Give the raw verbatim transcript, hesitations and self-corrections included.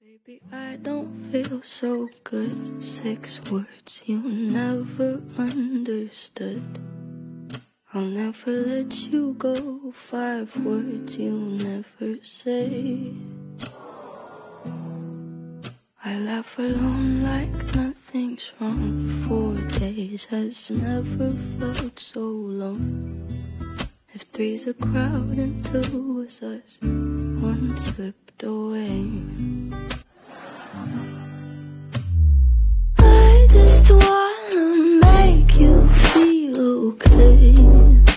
Baby, I don't feel so good. Six words you never understood. I'll never let you go. Five words you never say. I laugh alone like nothing's wrong. Four days has never felt so long. If three's a crowd and two was us, one slipped away. I just wanna make you feel okay.